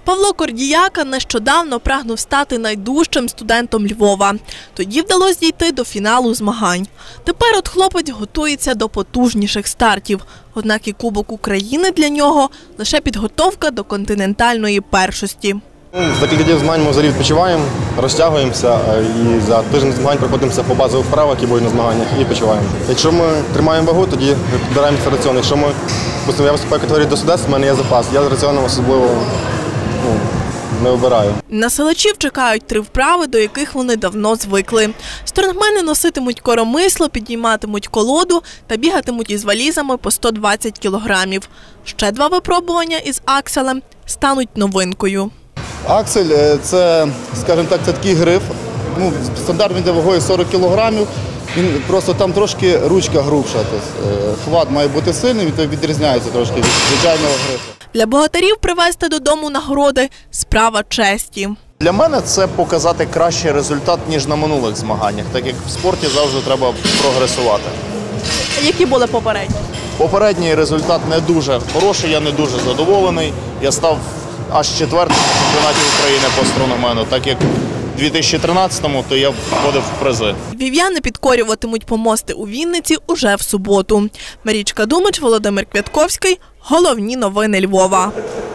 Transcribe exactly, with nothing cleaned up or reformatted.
Павло Кордіяка нещодавно прагнув стати найдужчим студентом Львова. Тоді вдалося дійти до фіналу змагань. Тепер от хлопець готується до потужніших стартів. Однак і Кубок України для нього – лише підготовка до континентальної першості. За кілька днів змагань ми взагалі відпочиваємо, розтягуємося і за тиждень змагань проходимося по базових вправах, які будуть на змаганнях, і відпочиваємо. Якщо ми тримаємо вагу, тоді підбираємося раціон. Якщо ми, допустимо, я виступаю в категорії до судес, в мене є запас, я з раціоном особливо ну, не обираю. На силачів чекають три вправи, до яких вони давно звикли. Стронгмени носитимуть коромисло, підійматимуть колоду та бігатимуть із валізами по сто двадцять кілограмів. Ще два випробування із акселем стануть новинкою. Аксель – це, скажімо так, це такий гриф. Ну, стандарт він вагою сорок кілограмів. Він просто там трошки ручка грубша. Тобто, хват має бути сильний, він відрізняється трошки від звичайного грифу. Для богатирів привезти додому нагороди – справа честі. Для мене це показати кращий результат, ніж на минулих змаганнях, так як в спорті завжди треба прогресувати. Які були попередні? Попередній результат не дуже хороший, я не дуже задоволений. Я став аж четвертим на чемпіонаті України по стронгмену, так як у дві тисячі тринадцятому то я входив в призи. Львів'яни підкорюватимуть помости у Вінниці уже в суботу. Марічка Думич, Володимир Квятковський. Головні новини Львова.